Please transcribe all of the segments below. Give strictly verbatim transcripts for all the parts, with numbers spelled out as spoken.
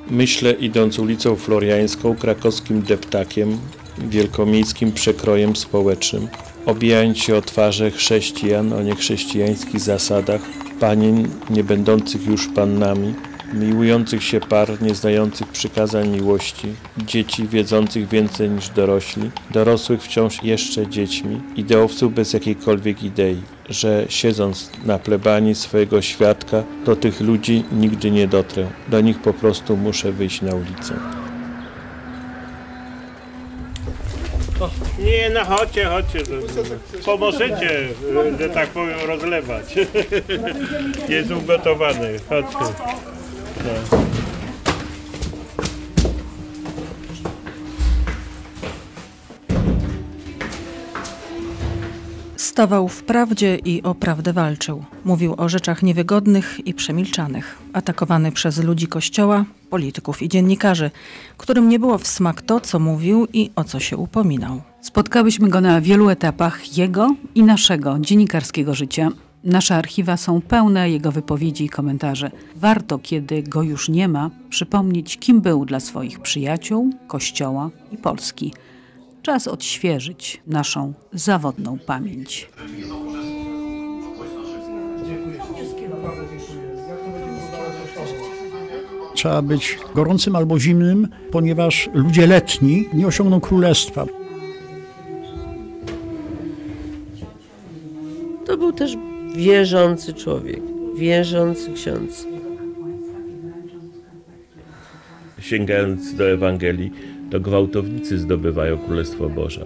Myślę, idąc ulicą Floriańską, krakowskim deptakiem, wielkomiejskim przekrojem społecznym, obijając się o twarze chrześcijan o niechrześcijańskich zasadach, panien nie będących już pannami, miłujących się par nie znających przykazań miłości, dzieci wiedzących więcej niż dorośli, dorosłych wciąż jeszcze dziećmi, ideowców bez jakiejkolwiek idei, że siedząc na plebanii swojego świadka, do tych ludzi nigdy nie dotrę, do nich po prostu muszę wyjść na ulicę. O, nie, no chodźcie, chodźcie, pomożecie, że tak powiem, rozlewać. Jest ugotowany, chodźcie. No. Stawał w prawdzie i o prawdę walczył. Mówił o rzeczach niewygodnych i przemilczanych. Atakowany przez ludzi Kościoła, polityków i dziennikarzy, którym nie było w smak to, co mówił i o co się upominał. Spotkałyśmy go na wielu etapach jego i naszego dziennikarskiego życia. Nasze archiwa są pełne jego wypowiedzi i komentarzy. Warto, kiedy go już nie ma, przypomnieć, kim był dla swoich przyjaciół, Kościoła i Polski. Czas odświeżyć naszą zawodną pamięć. Trzeba być gorącym albo zimnym, ponieważ ludzie letni nie osiągną królestwa. To był też wierzący człowiek, wierzący ksiądz. Sięgając do Ewangelii, to gwałtownicy zdobywają Królestwo Boże.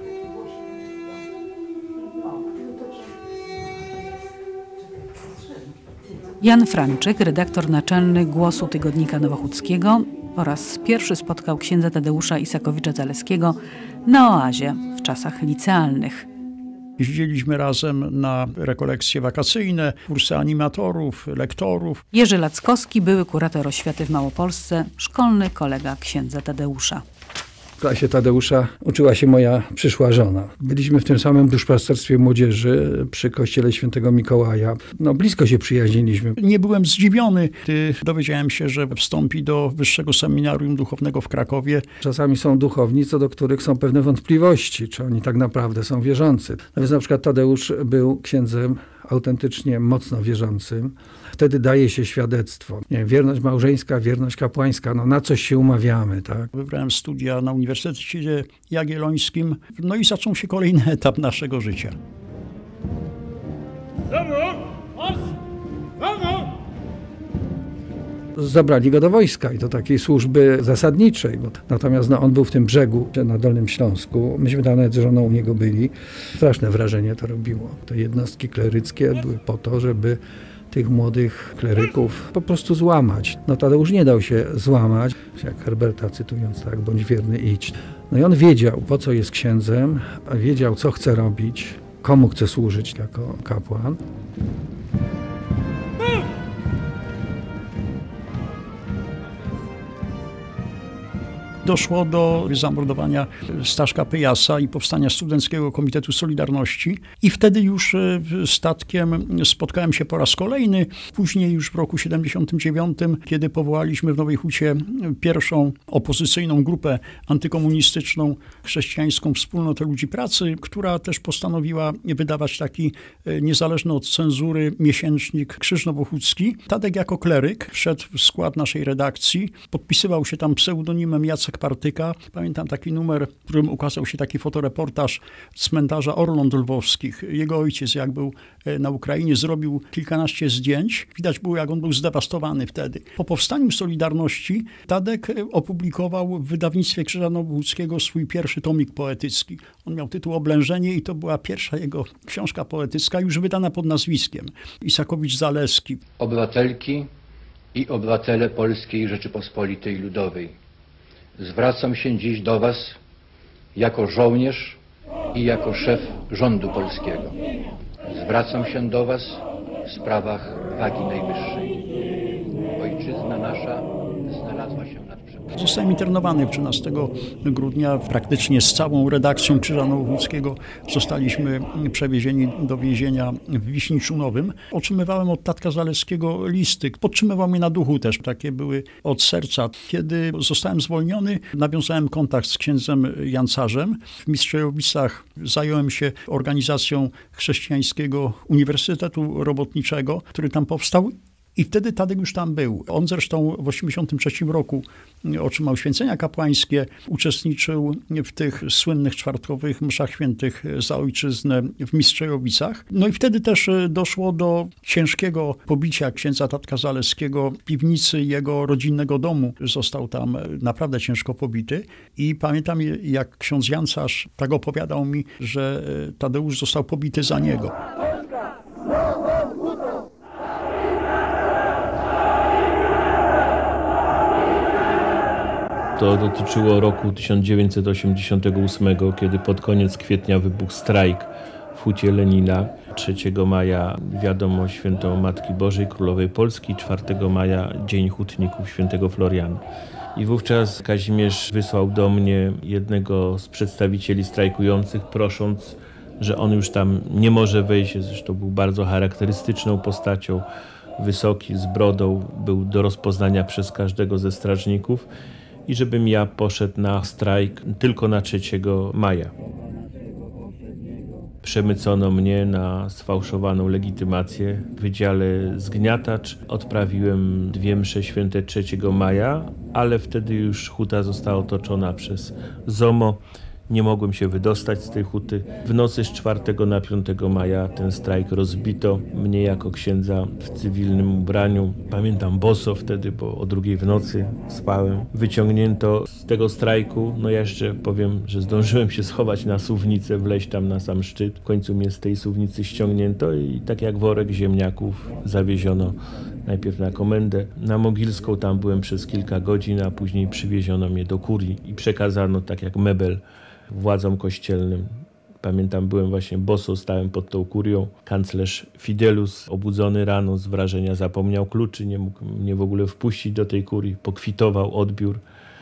Jan Franczyk, redaktor naczelny Głosu Tygodnika Nowochódzkiego, po raz pierwszy spotkał księdza Tadeusza Isakowicza-Zaleskiego na oazie w czasach licealnych. Jeździliśmy razem na rekolekcje wakacyjne, kursy animatorów, lektorów. Jerzy Lackowski, były kurator oświaty w Małopolsce, szkolny kolega księdza Tadeusza. W klasie Tadeusza uczyła się moja przyszła żona. Byliśmy w tym samym duszpasterstwie młodzieży przy kościele świętego Mikołaja. No, blisko się przyjaźniliśmy. Nie byłem zdziwiony, gdy dowiedziałem się, że wstąpi do Wyższego Seminarium Duchownego w Krakowie. Czasami są duchowni, co do których są pewne wątpliwości, czy oni tak naprawdę są wierzący. No więc na przykład Tadeusz był księdzem autentycznie mocno wierzącym. Wtedy daje się świadectwo. Nie wiem, wierność małżeńska, wierność kapłańska, no na coś się umawiamy, tak? Wybrałem studia na Uniwersytecie Jagiellońskim, no i zaczął się kolejny etap naszego życia. Zabrali go do wojska i do takiej służby zasadniczej. Bo natomiast no, on był w tym brzegu na Dolnym Śląsku. Myśmy tam nawet z żoną u niego byli. Straszne wrażenie to robiło. Te jednostki kleryckie były po to, żeby tych młodych kleryków po prostu złamać. No Tadeusz nie dał się złamać, jak Herberta cytując, tak, bądź wierny, idź. No i on wiedział, po co jest księdzem, a wiedział, co chce robić, komu chce służyć jako kapłan. Doszło do zamordowania Staszka Pyjasa i powstania Studenckiego Komitetu Solidarności i wtedy już statkiem spotkałem się po raz kolejny. Później już w roku siedemdziesiątym dziewiątym, kiedy powołaliśmy w Nowej Hucie pierwszą opozycyjną grupę antykomunistyczną, chrześcijańską Wspólnotę Ludzi Pracy, która też postanowiła wydawać taki niezależny od cenzury miesięcznik Krzyż Nowochódzki. Tadek jako kleryk wszedł w skład naszej redakcji, podpisywał się tam pseudonimem Jacek Partyka. Pamiętam taki numer, w którym ukazał się taki fotoreportaż z cmentarza Orląt Lwowskich. Jego ojciec, jak był na Ukrainie, zrobił kilkanaście zdjęć. Widać było, jak on był zdewastowany wtedy. Po powstaniu Solidarności Tadek opublikował w wydawnictwie Krzyża Nowochódzkiego swój pierwszy tomik poetycki. On miał tytuł Oblężenie i to była pierwsza jego książka poetycka, już wydana pod nazwiskiem Isakowicz-Zaleski. Obywatelki i obywatele Polskiej Rzeczypospolitej Ludowej. Zwracam się dziś do Was jako żołnierz i jako szef rządu polskiego. Zwracam się do Was w sprawach wagi najwyższej. Ojczyzna nasza znalazła znalazła się nad brzegiem. Zostałem internowany trzynastego grudnia. Praktycznie z całą redakcją Krzyża Nowogródzkiego zostaliśmy przewiezieni do więzienia w Wiśniczunowym. Otrzymywałem od tatka Zaleskiego listy. Podtrzymywał mnie na duchu też. Takie były od serca. Kiedy zostałem zwolniony, nawiązałem kontakt z księdzem Jancarzem. W Mistrzejowicach zająłem się organizacją Chrześcijańskiego Uniwersytetu Robotniczego, który tam powstał. I wtedy Tadek już tam był. On zresztą w osiemdziesiątym trzecim roku otrzymał święcenia kapłańskie, uczestniczył w tych słynnych czwartkowych mszach świętych za ojczyznę w Mistrzejowicach. No i wtedy też doszło do ciężkiego pobicia księdza Tadka Zaleskiego w piwnicy jego rodzinnego domu. Został tam naprawdę ciężko pobity i pamiętam, jak ksiądz Jancarz tak opowiadał mi, że Tadeusz został pobity za niego. To dotyczyło roku tysiąc dziewięćset osiemdziesiątego ósmego, kiedy pod koniec kwietnia wybuchł strajk w Hucie Lenina. trzeciego maja wiadomo święto Matki Bożej Królowej Polski, czwartego maja Dzień Hutników Świętego Floriana. I wówczas Kazimierz wysłał do mnie jednego z przedstawicieli strajkujących, prosząc, że on już tam nie może wejść. Zresztą był bardzo charakterystyczną postacią, wysoki, z brodą, był do rozpoznania przez każdego ze strażników. I żebym ja poszedł na strajk tylko na trzeciego maja. Przemycono mnie na sfałszowaną legitymację w Wydziale Zgniatacz. Odprawiłem dwie msze święte trzeciego maja, ale wtedy już huta została otoczona przez ZOMO. Nie mogłem się wydostać z tej huty. W nocy z czwartego na piątego maja ten strajk rozbito. Mnie jako księdza w cywilnym ubraniu. Pamiętam boso wtedy, bo o drugiej w nocy spałem. Wyciągnięto z tego strajku. No ja jeszcze powiem, że zdążyłem się schować na suwnicę, wleźć tam na sam szczyt. W końcu mnie z tej suwnicy ściągnięto i tak jak worek ziemniaków zawieziono najpierw na komendę na Mogilską. Tam byłem przez kilka godzin, a później przywieziono mnie do kurii i przekazano tak jak mebel władzom kościelnym. Pamiętam, byłem właśnie boso, stałem pod tą kurią. Kanclerz Fidelus, obudzony rano z wrażenia, zapomniał kluczy, nie mógł mnie w ogóle wpuścić do tej kurii. Pokwitował odbiór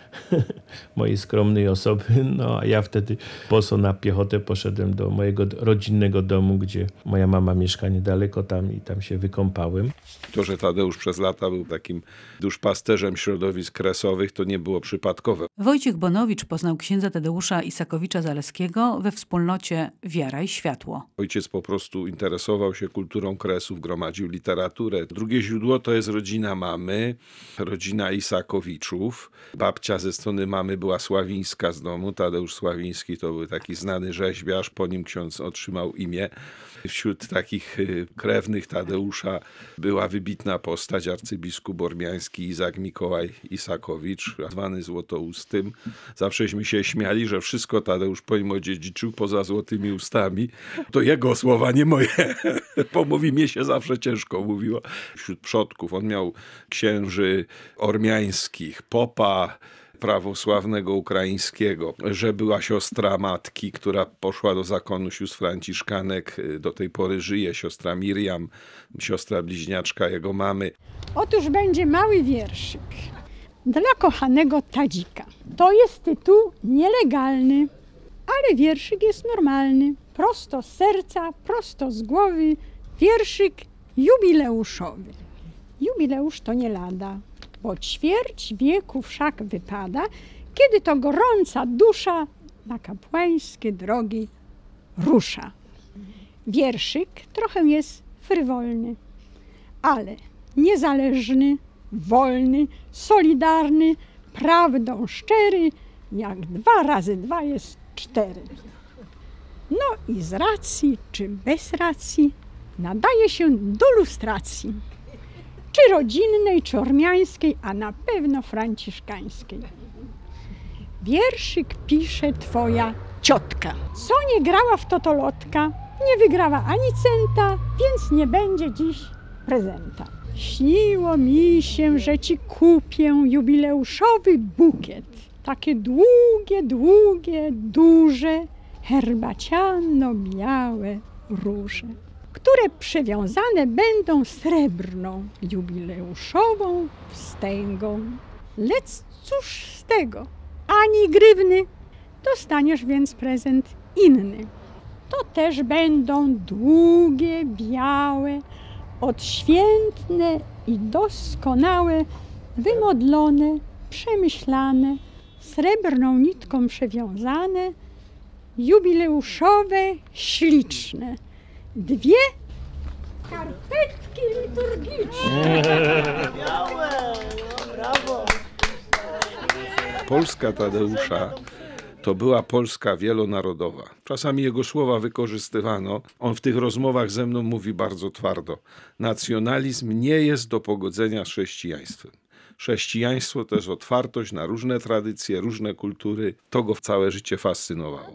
mojej skromnej osoby. No a ja wtedy boso na piechotę poszedłem do mojego rodzinnego domu, gdzie moja mama mieszka niedaleko tam i tam się wykąpałem. To, że Tadeusz przez lata był takim duszpasterzem środowisk kresowych, to nie było przypadkowe. Wojciech Bonowicz poznał księdza Tadeusza Isakowicza-Zaleskiego we wspólnocie Wiara i Światło. Ojciec po prostu interesował się kulturą kresów, gromadził literaturę. Drugie źródło to jest rodzina mamy, rodzina Isakowiczów. Babcia ze strony mamy była Sławińska z domu. Tadeusz Sławiński to był taki znany rzeźbiarz, po nim ksiądz otrzymał imię. Wśród takich krewnych Tadeusza była wybitna postać, arcybiskup ormiański Izak Mikołaj Isakowicz, zwany Złotoustym. Zawsześmy się śmiali, że wszystko Tadeusz po nim odziedziczył poza złotymi ustami. To jego słowa, nie moje, bo mówi, mnie się zawsze ciężko mówiło. Wśród przodków on miał księży ormiańskich, popa prawosławnego ukraińskiego, że była siostra matki, która poszła do zakonu sióstr franciszkanek, do tej pory żyje, siostra Miriam, siostra bliźniaczka jego mamy. Otóż będzie mały wierszyk dla kochanego Tadzika. To jest tytuł nielegalny, ale wierszyk jest normalny. Prosto z serca, prosto z głowy, wierszyk jubileuszowy. Jubileusz to nie lada, bo ćwierć wieku wszak wypada, kiedy to gorąca dusza na kapłańskie drogi rusza. Wierszyk trochę jest frywolny, ale niezależny, wolny, solidarny, prawdą szczery, jak dwa razy dwa jest cztery. No i z racji czy bez racji nadaje się do lustracji. Czy rodzinnej, czy ormiańskiej, a na pewno franciszkańskiej. Wierszyk pisze twoja ciotka. Co nie grała w totolotka, nie wygrała ani centa, więc nie będzie dziś prezenta. Śniło mi się, że ci kupię jubileuszowy bukiet. Takie długie, długie, duże, herbaciano-białe róże, które przywiązane będą srebrną, jubileuszową wstęgą. Lecz cóż z tego? Ani grywny, dostaniesz więc prezent inny. To też będą długie, białe, odświętne i doskonałe, wymodlone, przemyślane, srebrną nitką przewiązane, jubileuszowe, śliczne. Dwie karpetki liturgiczne. Polska Tadeusza to była Polska wielonarodowa. Czasami jego słowa wykorzystywano. On w tych rozmowach ze mną mówi bardzo twardo. Nacjonalizm nie jest do pogodzenia z chrześcijaństwem. Chrześcijaństwo to jest otwartość na różne tradycje, różne kultury. To go całe życie fascynowało.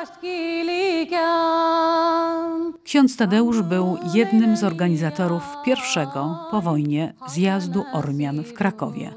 Ksiądz Tadeusz był jednym z organizatorów pierwszego po wojnie zjazdu Ormian w Krakowie.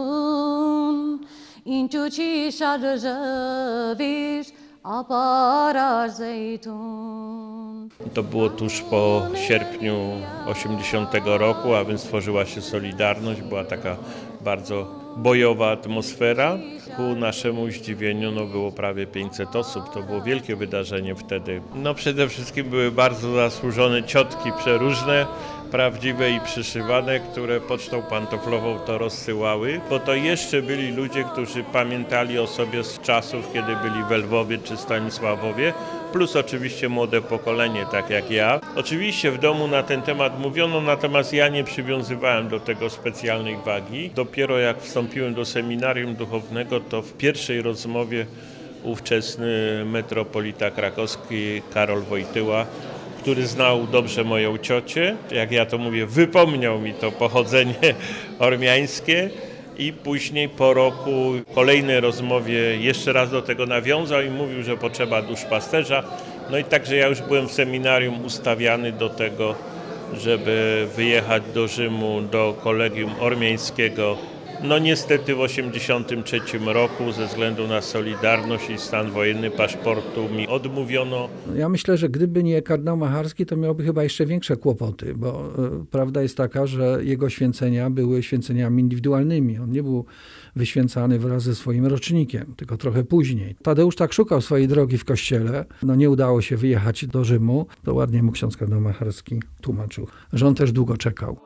To było tuż po sierpniu osiemdziesiątego roku, a więc tworzyła się Solidarność, była taka bardzo bojowa atmosfera. Ku naszemu zdziwieniu no, było prawie pięćset osób, to było wielkie wydarzenie wtedy. No przede wszystkim były bardzo zasłużone ciotki przeróżne, prawdziwe i przyszywane, które pocztą pantoflową to rozsyłały, bo to jeszcze byli ludzie, którzy pamiętali o sobie z czasów, kiedy byli w Lwowie czy Stanisławowie, plus oczywiście młode pokolenie, tak jak ja. Oczywiście w domu na ten temat mówiono, natomiast ja nie przywiązywałem do tego specjalnej wagi. Dopiero jak wstąpiłem do seminarium duchownego, to w pierwszej rozmowie ówczesny metropolita krakowski Karol Wojtyła, który znał dobrze moją ciocię, jak ja to mówię, wypomniał mi to pochodzenie ormiańskie i później po roku w kolejnej rozmowie jeszcze raz do tego nawiązał i mówił, że potrzeba duszpasterza. No i także ja już byłem w seminarium ustawiany do tego, żeby wyjechać do Rzymu, do Kolegium Ormiańskiego. No niestety w osiemdziesiątym trzecim roku ze względu na Solidarność i stan wojenny paszportu mi odmówiono. Ja myślę, że gdyby nie kardynał Macharski, to miałby chyba jeszcze większe kłopoty, bo y, prawda jest taka, że jego święcenia były święceniami indywidualnymi. On nie był wyświęcany wraz ze swoim rocznikiem, tylko trochę później. Tadeusz tak szukał swojej drogi w kościele. No nie udało się wyjechać do Rzymu. To ładnie mu ksiądz kardynał Macharski tłumaczył, że on też długo czekał.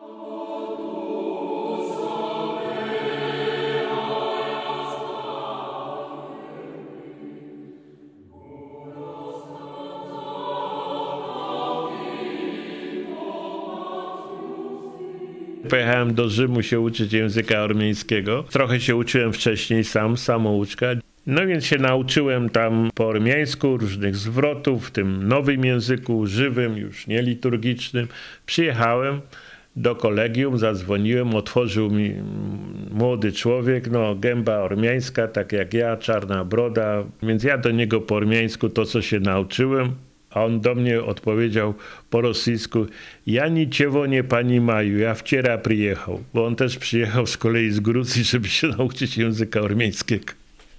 Pojechałem do Rzymu się uczyć języka ormiańskiego. Trochę się uczyłem wcześniej sam, samouczka. No więc się nauczyłem tam po ormiańsku różnych zwrotów, w tym nowym języku, żywym, już nie liturgicznym. Przyjechałem do kolegium, zadzwoniłem, otworzył mi młody człowiek, no gęba ormiańska, tak jak ja, czarna broda. Więc ja do niego po ormiańsku to, co się nauczyłem, a on do mnie odpowiedział po rosyjsku: ja niczego nie pani maju, ja wczoraj przyjechał. Bo on też przyjechał z kolei z Gruzji, żeby się nauczyć języka ormiańskiego.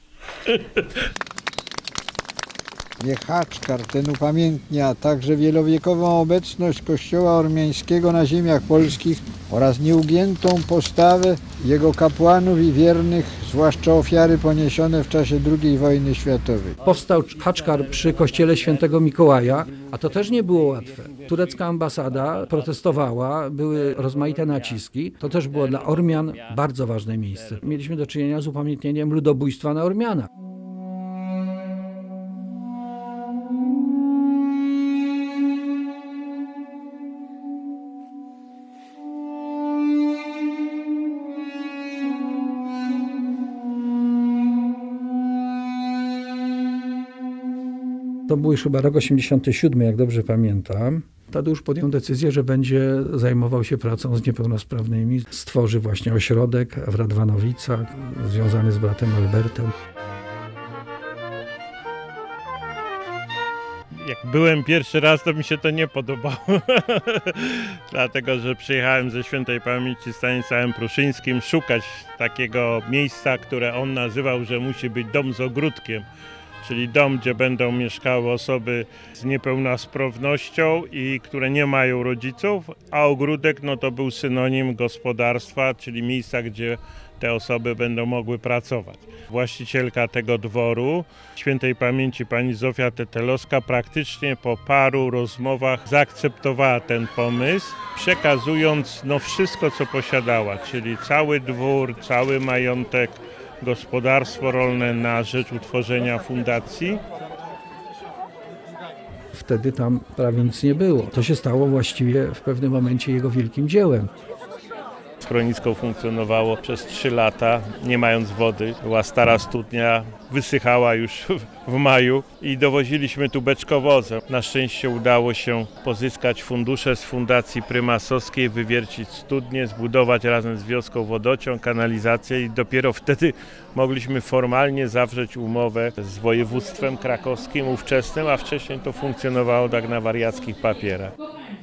Niech Haczkar ten upamiętnia także wielowiekową obecność Kościoła Ormiańskiego na ziemiach polskich oraz nieugiętą postawę jego kapłanów i wiernych, zwłaszcza ofiary poniesione w czasie drugiej wojny światowej. Powstał Haczkar przy kościele świętego Mikołaja, a to też nie było łatwe. Turecka ambasada protestowała, były rozmaite naciski. To też było dla Ormian bardzo ważne miejsce. Mieliśmy do czynienia z upamiętnieniem ludobójstwa na Ormianach. To był już chyba rok osiemdziesiąty siódmy, jak dobrze pamiętam. Tadeusz podjął decyzję, że będzie zajmował się pracą z niepełnosprawnymi. Stworzy właśnie ośrodek w Radwanowicach, związany z bratem Albertem. Jak byłem pierwszy raz, to mi się to nie podobało. Dlatego, że przyjechałem ze świętej pamięci Stanisławem Pruszyńskim szukać takiego miejsca, które on nazywał, że musi być dom z ogródkiem. czyli dom, gdzie będą mieszkały osoby z niepełnosprawnością i które nie mają rodziców, a ogródek no to był synonim gospodarstwa, czyli miejsca, gdzie te osoby będą mogły pracować. Właścicielka tego dworu, świętej pamięci pani Zofia Tetelowska, praktycznie po paru rozmowach zaakceptowała ten pomysł, przekazując no wszystko, co posiadała, czyli cały dwór, cały majątek, gospodarstwo rolne na rzecz utworzenia fundacji. Wtedy tam prawie nic nie było. To się stało właściwie w pewnym momencie jego wielkim dziełem. Schronisko funkcjonowało przez trzy lata, nie mając wody. Była stara studnia, wysychała już w maju i dowoziliśmy tu beczkowozem. Na szczęście udało się pozyskać fundusze z Fundacji Prymasowskiej, wywiercić studnię, zbudować razem z wioską wodociąg, kanalizację i dopiero wtedy mogliśmy formalnie zawrzeć umowę z województwem krakowskim ówczesnym, a wcześniej to funkcjonowało tak na wariackich papierach.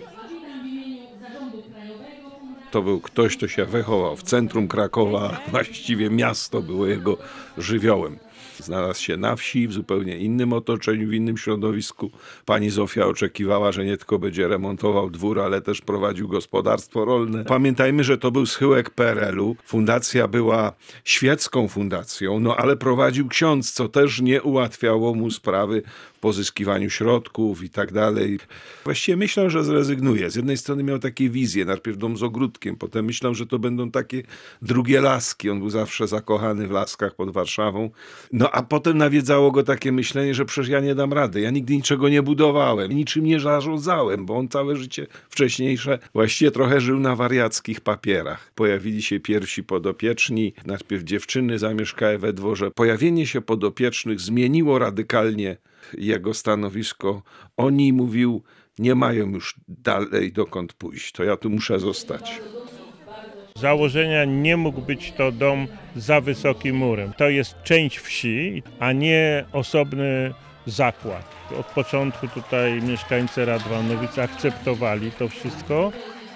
To był ktoś, kto się wychował w centrum Krakowa, właściwie miasto było jego żywiołem. Znalazł się na wsi, w zupełnie innym otoczeniu, w innym środowisku. Pani Zofia oczekiwała, że nie tylko będzie remontował dwór, ale też prowadził gospodarstwo rolne. Pamiętajmy, że to był schyłek P R L u. Fundacja była świecką fundacją, no ale prowadził ksiądz, co też nie ułatwiało mu sprawy w pozyskiwaniu środków i tak dalej. Właściwie myślał, że zrezygnuje. Z jednej strony miał takie wizje, najpierw dom z ogródkiem, potem myślał, że to będą takie drugie laski. On był zawsze zakochany w laskach pod Warszawą. No a potem nawiedzało go takie myślenie, że przecież ja nie dam rady. Ja nigdy niczego nie budowałem, niczym nie zarządzałem, bo on całe życie wcześniejsze właściwie trochę żył na wariackich papierach. Pojawili się pierwsi podopieczni, najpierw dziewczyny zamieszkały we dworze. Pojawienie się podopiecznych zmieniło radykalnie jego stanowisko. Oni, mówił, nie mają już dalej dokąd pójść. To ja tu muszę zostać. Z założenia nie mógł być to dom za wysokim murem. To jest część wsi, a nie osobny zakład. Od początku tutaj mieszkańcy Radwanowic akceptowali to wszystko.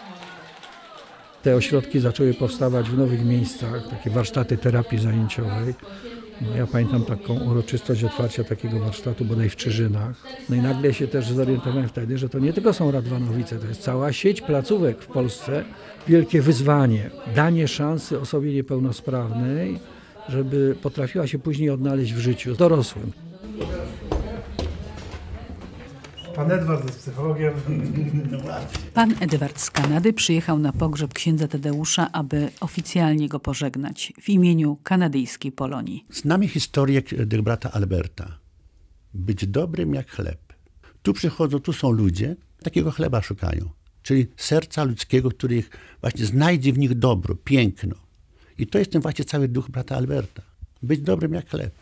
Te ośrodki zaczęły powstawać w nowych miejscach, takie warsztaty terapii zajęciowej. No, ja pamiętam taką uroczystość otwarcia takiego warsztatu bodaj w Czyżynach. No i nagle się też zorientowałem wtedy, że to nie tylko są Radwanowice, to jest cała sieć placówek w Polsce. Wielkie wyzwanie, danie szansy osobie niepełnosprawnej, żeby potrafiła się później odnaleźć w życiu dorosłym. Pan Edward jest psychologiem. Pan Edward z Kanady przyjechał na pogrzeb księdza Tadeusza, aby oficjalnie go pożegnać w imieniu kanadyjskiej Polonii. Znamy historię tego brata Alberta. Być dobrym jak chleb. Tu przychodzą, tu są ludzie, takiego chleba szukają. Czyli serca ludzkiego, których właśnie znajdzie w nich dobro, piękno. I to jest ten właśnie cały duch brata Alberta. Być dobrym jak chleb.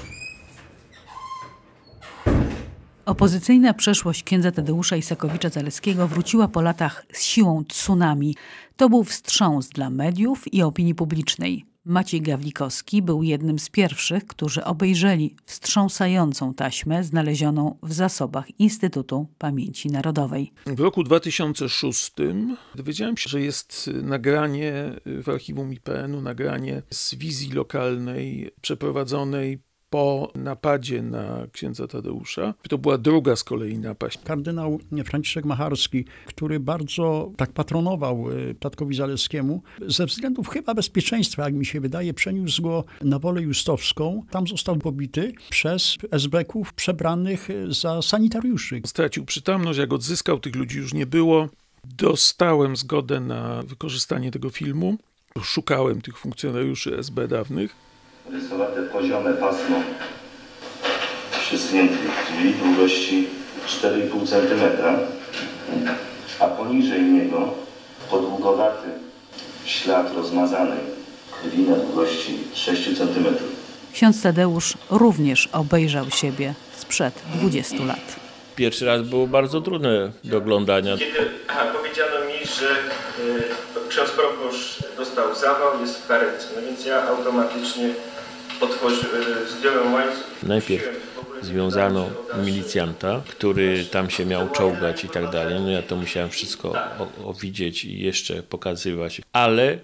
Opozycyjna przeszłość księdza Tadeusza Isakowicza-Zaleskiego wróciła po latach z siłą tsunami. To był wstrząs dla mediów i opinii publicznej. Maciej Gawlikowski był jednym z pierwszych, którzy obejrzeli wstrząsającą taśmę znalezioną w zasobach Instytutu Pamięci Narodowej. W roku dwa tysiące szóstym dowiedziałem się, że jest nagranie w archiwum I P N u, nagranie z wizji lokalnej przeprowadzonej po napadzie na księdza Tadeusza. To była druga z kolei napaść. Kardynał Franciszek Macharski, który bardzo tak patronował tatkowi Zaleskiemu, ze względów chyba bezpieczeństwa, jak mi się wydaje, przeniósł go na Wolę Justowską. Tam został pobity przez esbeków przebranych za sanitariuszy. Stracił przytomność, jak odzyskał, tych ludzi już nie było. Dostałem zgodę na wykorzystanie tego filmu. Szukałem tych funkcjonariuszy S B dawnych. Rysowate poziome pasmo przyschniętych drzwi długości cztery i pół centymetra, a poniżej niego podługowaty ślad rozmazanej krwi na długości sześć centymetrów. Ksiądz Tadeusz również obejrzał siebie sprzed dwudziestu lat. Pierwszy raz było bardzo trudne do oglądania. Kiedy powiedziano mi, że y, ksiądz proboszcz dostał zawał, jest w karetce, no więc ja automatycznie otworzyłem, zdjąłem łańcuch. Najpierw związano milicjanta, który tam się miał czołgać i tak dalej. No ja to musiałem wszystko o, o widzieć i jeszcze pokazywać. Ale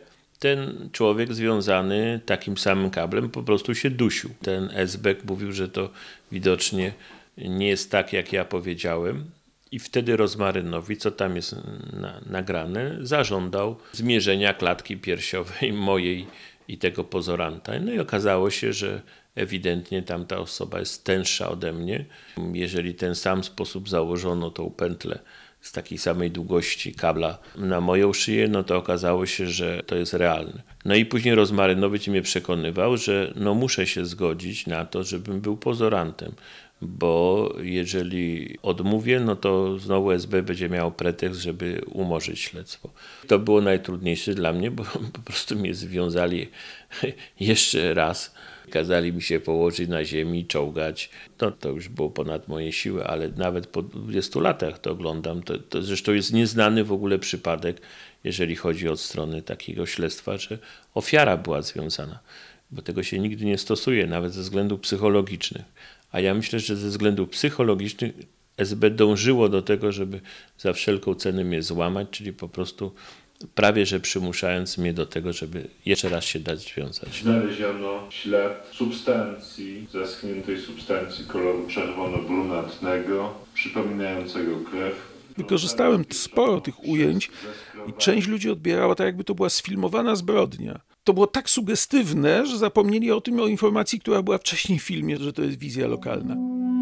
ten człowiek związany takim samym kablem po prostu się dusił. Ten esbek mówił, że to widocznie nie jest tak, jak ja powiedziałem. I wtedy Rozmarynowi, co tam jest na, nagrane, zażądał zmierzenia klatki piersiowej mojej i tego pozoranta. No i okazało się, że ewidentnie tamta osoba jest tęższa ode mnie. Jeżeli ten sam sposób założono tą pętlę z takiej samej długości kabla na moją szyję, no to okazało się, że to jest realne. No i później Rozmarynowicz mnie przekonywał, że no muszę się zgodzić na to, żebym był pozorantem, bo jeżeli odmówię, no to znowu S B będzie miał pretekst, żeby umorzyć śledztwo. To było najtrudniejsze dla mnie, bo po prostu mnie związali jeszcze raz. Kazali mi się położyć na ziemi, czołgać. No, to już było ponad moje siły, ale nawet po dwudziestu latach to oglądam. To, to zresztą jest nieznany w ogóle przypadek, jeżeli chodzi o strony takiego śledztwa, że ofiara była związana, bo tego się nigdy nie stosuje, nawet ze względów psychologicznych. A ja myślę, że ze względów psychologicznych S B dążyło do tego, żeby za wszelką cenę mnie złamać, czyli po prostu prawie że przymuszając mnie do tego, żeby jeszcze raz się dać związać. Znaleziono ślad substancji, zaschniętej substancji koloru czerwono-brunatnego, przypominającego krew. Wykorzystałem sporo tych ujęć i część ludzi odbierała tak, jakby to była sfilmowana zbrodnia. To było tak sugestywne, że zapomnieli o tym, o informacji, która była wcześniej w filmie, że to jest wizja lokalna.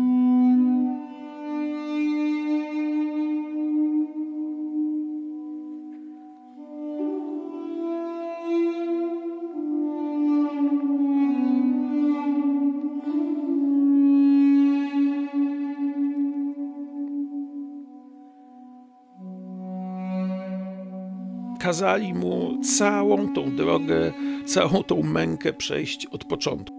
Kazali mu całą tą drogę, całą tą mękę przejść od początku.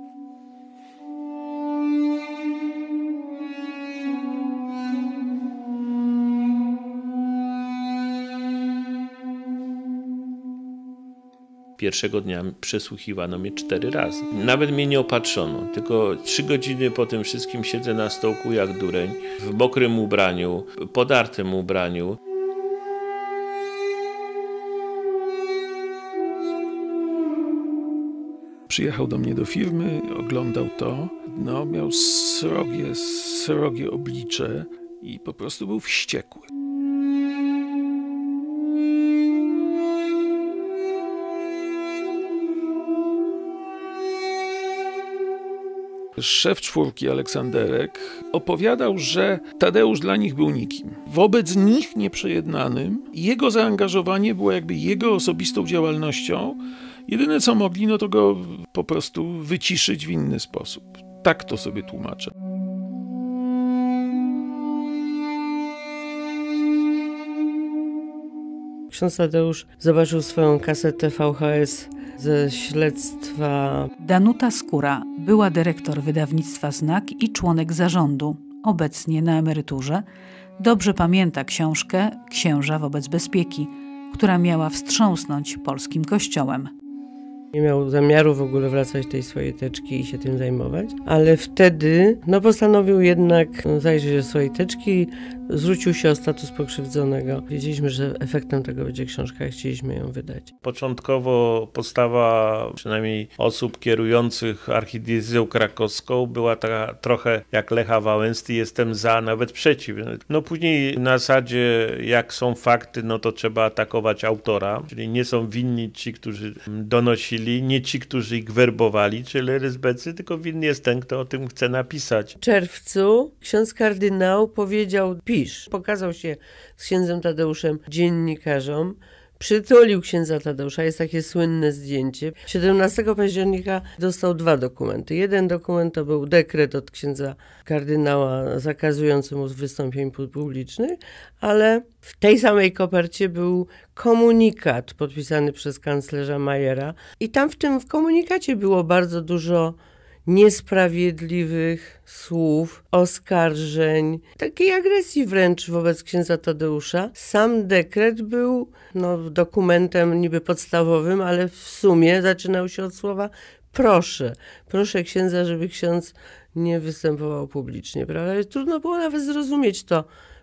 Pierwszego dnia przesłuchiwano mnie cztery razy. Nawet mnie nie opatrzono, tylko trzy godziny po tym wszystkim siedzę na stołku jak dureń, w mokrym ubraniu, podartym ubraniu. Przyjechał do mnie do firmy, oglądał to, no miał srogie, srogie oblicze i po prostu był wściekły. Szef czwórki Aleksanderek opowiadał, że Tadeusz dla nich był nikim. Wobec nich nieprzejednanym jego zaangażowanie było jakby jego osobistą działalnością. Jedyne co mogli, no to go po prostu wyciszyć w inny sposób. Tak to sobie tłumaczę. Ksiądz Tadeusz zobaczył swoją kasetę V H S ze śledztwa. Danuta Skóra, była dyrektor wydawnictwa Znak i członek zarządu, obecnie na emeryturze, dobrze pamięta książkę Księża wobec bezpieki, która miała wstrząsnąć polskim kościołem. Nie miał zamiaru w ogóle wracać tej swojej teczki i się tym zajmować, ale wtedy no, postanowił jednak zajrzeć do swojej teczki i zwrócił się o status pokrzywdzonego. Wiedzieliśmy, że efektem tego będzie książka i chcieliśmy ją wydać. Początkowo postawa przynajmniej osób kierujących archidiecezją krakowską była taka trochę jak Lecha Wałęsy, jestem za, nawet przeciw. No później na zasadzie jak są fakty, no to trzeba atakować autora, czyli nie są winni ci, którzy donosili, nie ci, którzy ich werbowali, czyli rysbecy, tylko winny jest ten, kto o tym chce napisać. W czerwcu ksiądz kardynał powiedział, pisz, pokazał się z księdzem Tadeuszem dziennikarzom, przytulił księdza Tadeusza, jest takie słynne zdjęcie. siedemnastego października dostał dwa dokumenty. Jeden dokument to był dekret od księdza kardynała zakazujący mu wystąpień publicznych, ale w tej samej kopercie był komunikat podpisany przez kanclerza Majera i tam w tym w komunikacie było bardzo dużo niesprawiedliwych słów, oskarżeń, takiej agresji wręcz wobec księdza Tadeusza. Sam dekret był no, dokumentem niby podstawowym, ale w sumie zaczynał się od słowa proszę. Proszę księdza, żeby ksiądz nie występował publicznie. Prawda? Trudno było nawet zrozumieć to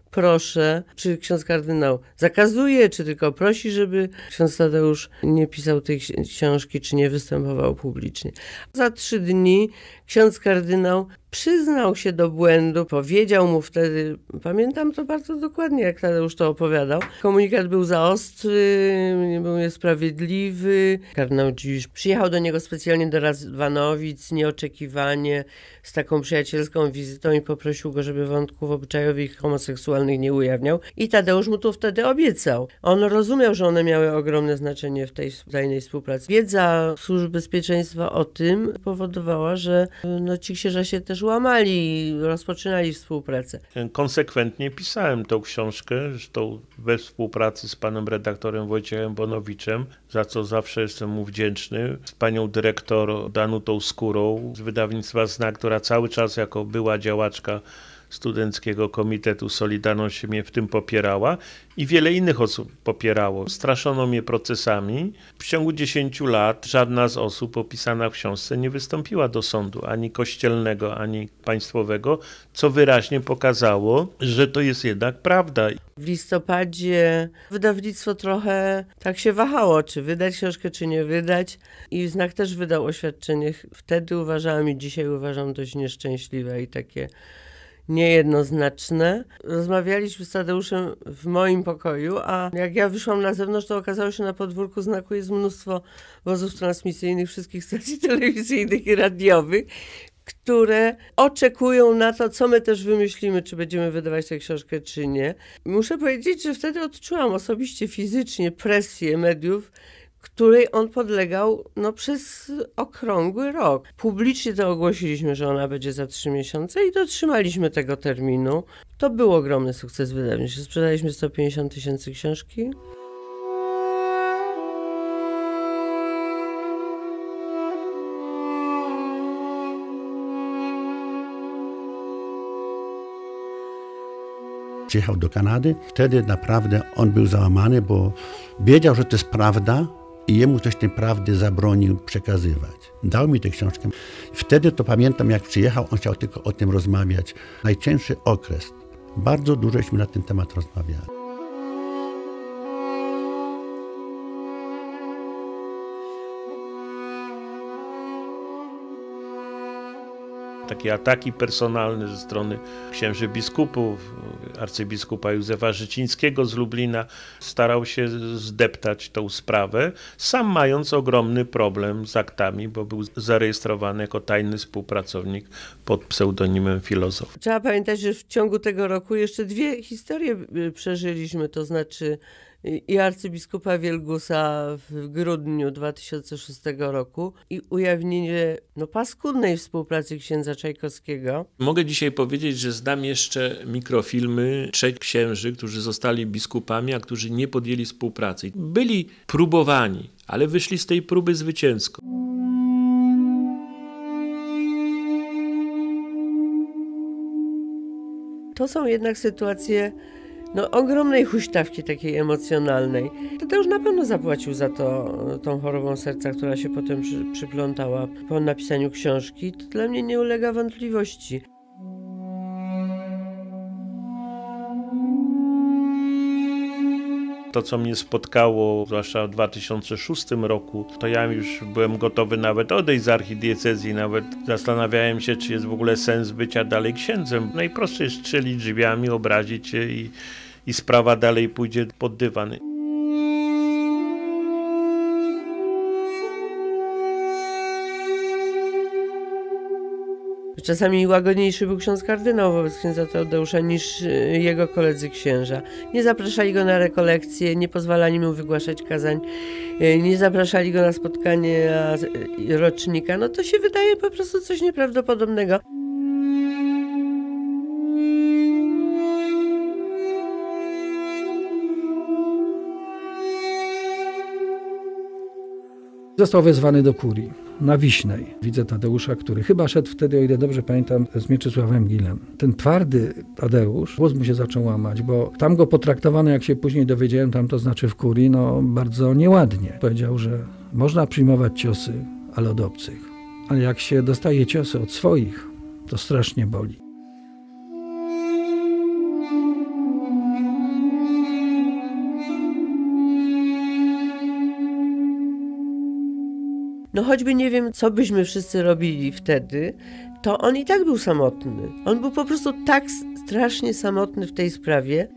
proszę, czy ksiądz kardynał zakazuje, czy tylko prosi, żeby ksiądz Tadeusz nie pisał tej książki, czy nie występował publicznie. Za trzy dni ksiądz kardynał przyznał się do błędu, powiedział mu wtedy, pamiętam to bardzo dokładnie, jak Tadeusz to opowiadał, komunikat był za ostry, nie był niesprawiedliwy. Kardynał Dziwisz przyjechał do niego specjalnie do Radwanowic, nieoczekiwanie, z taką przyjacielską wizytą i poprosił go, żeby wątków obyczajowych i homoseksualnych nie ujawniał. I Tadeusz mu to wtedy obiecał. On rozumiał, że one miały ogromne znaczenie w tej tajnej współpracy. Wiedza służb bezpieczeństwa o tym powodowała, że no, ci księża się też łamali i rozpoczynali współpracę. Konsekwentnie pisałem tą książkę, zresztą we współpracy z panem redaktorem Wojciechem Bonowiczem, za co zawsze jestem mu wdzięczny, z panią dyrektor Danutą Skórą z wydawnictwa Znak, która cały czas jako była działaczka Studenckiego Komitetu Solidarności mnie w tym popierała i wiele innych osób popierało. Straszono mnie procesami. W ciągu dziesięciu lat żadna z osób opisana w książce nie wystąpiła do sądu, ani kościelnego, ani państwowego, co wyraźnie pokazało, że to jest jednak prawda. W listopadzie wydawnictwo trochę tak się wahało, czy wydać książkę, czy nie wydać. I Znak też wydał oświadczenie. Wtedy uważałam i dzisiaj uważam dość nieszczęśliwe i takie niejednoznaczne. Rozmawialiśmy z Tadeuszem w moim pokoju, a jak ja wyszłam na zewnątrz, to okazało się, że na podwórku Znaku jest mnóstwo wozów transmisyjnych wszystkich stacji telewizyjnych i radiowych, które oczekują na to, co my też wymyślimy, czy będziemy wydawać tę książkę, czy nie. Muszę powiedzieć, że wtedy odczułam osobiście fizycznie presję mediów, której on podlegał no, przez okrągły rok. Publicznie to ogłosiliśmy, że ona będzie za trzy miesiące i dotrzymaliśmy tego terminu. To był ogromny sukces wydawniczy. Sprzedaliśmy sto pięćdziesiąt tysięcy książki. Przyjechał do Kanady, wtedy naprawdę on był załamany, bo wiedział, że to jest prawda, i jemu ktoś tej prawdy zabronił przekazywać. Dał mi tę książkę. Wtedy to pamiętam, jak przyjechał, on chciał tylko o tym rozmawiać. Najcięższy okres. Bardzo dużośmy na ten temat rozmawiali. Takie ataki personalne ze strony księży biskupów, arcybiskupa Józefa Życińskiego z Lublina. Starał się zdeptać tą sprawę, sam mając ogromny problem z aktami, bo był zarejestrowany jako tajny współpracownik pod pseudonimem Filozof. Trzeba pamiętać, że w ciągu tego roku jeszcze dwie historie przeżyliśmy, to znaczy i arcybiskupa Wielgusa w grudniu dwa tysiące szóstego roku i ujawnienie no, paskudnej współpracy księdza Czajkowskiego. Mogę dzisiaj powiedzieć, że znam jeszcze mikrofilmy trzech księży, którzy zostali biskupami, a którzy nie podjęli współpracy. Byli próbowani, ale wyszli z tej próby zwycięsko. To są jednak sytuacje no, ogromnej huśtawki takiej emocjonalnej. Tadeusz na pewno zapłacił za to tą chorobą serca, która się potem przy, przyplątała po napisaniu książki. To dla mnie nie ulega wątpliwości. To, co mnie spotkało, zwłaszcza w dwa tysiące szóstym roku, to ja już byłem gotowy nawet odejść z archidiecezji, nawet zastanawiałem się, czy jest w ogóle sens bycia dalej księdzem. Najprościej strzelić drzwiami, obrazić się i, i sprawa dalej pójdzie pod dywan. Czasami łagodniejszy był ksiądz kardynał wobec księdza Tadeusza niż jego koledzy księża. Nie zapraszali go na rekolekcje, nie pozwalali mu wygłaszać kazań, nie zapraszali go na spotkanie rocznika. No to się wydaje po prostu coś nieprawdopodobnego. Został wezwany do kurii na Wiśnej. Widzę Tadeusza, który chyba szedł wtedy, o ile dobrze pamiętam, z Mieczysławem Gilem. Ten twardy Tadeusz, głos mu się zaczął łamać, bo tam go potraktowano, jak się później dowiedziałem, tam to znaczy w kurii, no bardzo nieładnie. Powiedział, że można przyjmować ciosy, ale od obcych. Ale jak się dostaje ciosy od swoich, to strasznie boli. No choćby nie wiem, co byśmy wszyscy robili wtedy, to on i tak był samotny. On był po prostu tak strasznie samotny w tej sprawie.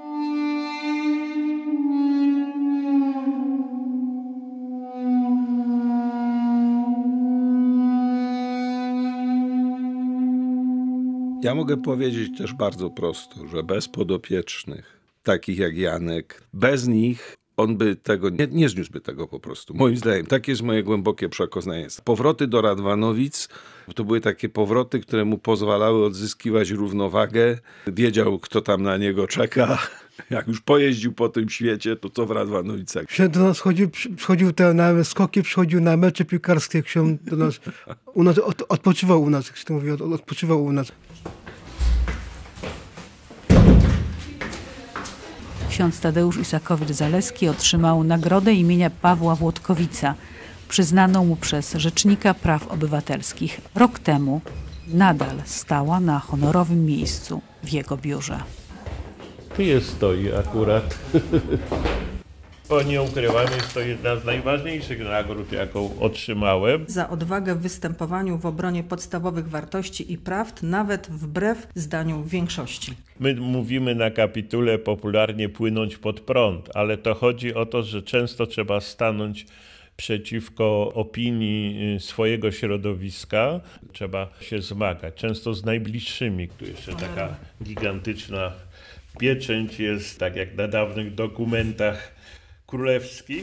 Ja mogę powiedzieć też bardzo prosto, że bez podopiecznych, takich jak Janek, bez nich on by tego, nie, nie zniósłby tego po prostu. Moim zdaniem, takie jest moje głębokie przekonanie. Powroty do Radwanowic to były takie powroty, które mu pozwalały odzyskiwać równowagę. Wiedział, kto tam na niego czeka. Jak już pojeździł po tym świecie, to co w Radwanowicach. Ksiądz do nas chodził, przychodził te na skoki, przychodził na mecze piłkarskie. Ksiądz do nas, u nas od, odpoczywał u nas, jak się to mówi, od, odpoczywał u nas. Ksiądz Tadeusz Isakowicz-Zaleski otrzymał nagrodę imienia Pawła Włodkowica, przyznaną mu przez Rzecznika Praw Obywatelskich. Rok temu nadal stała na honorowym miejscu w jego biurze. Tu jest stoi akurat. Bo nie ukrywam, jest to jedna z najważniejszych nagród, jaką otrzymałem. Za odwagę w występowaniu w obronie podstawowych wartości i prawd, nawet wbrew zdaniu większości. My mówimy na kapitule popularnie płynąć pod prąd, ale to chodzi o to, że często trzeba stanąć przeciwko opinii swojego środowiska. Trzeba się zmagać, często z najbliższymi. Tu jeszcze taka gigantyczna pieczęć jest, tak jak na dawnych dokumentach królewskich.